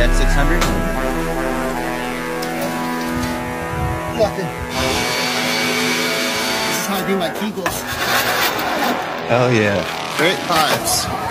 F600. Nothing. This is how I do my Kegels. Hell yeah. Great vibes.